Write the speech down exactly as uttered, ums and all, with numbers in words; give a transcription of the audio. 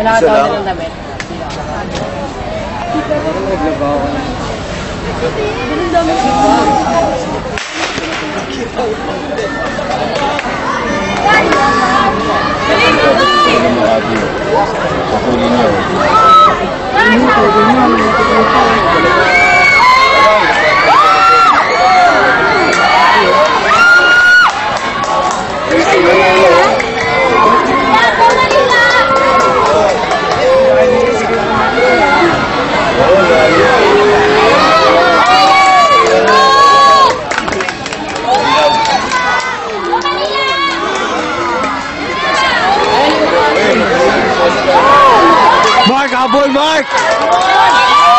Nakatawa na ng damit. Naglabaw ka na. Ganun dami. Mark, habol, Mark!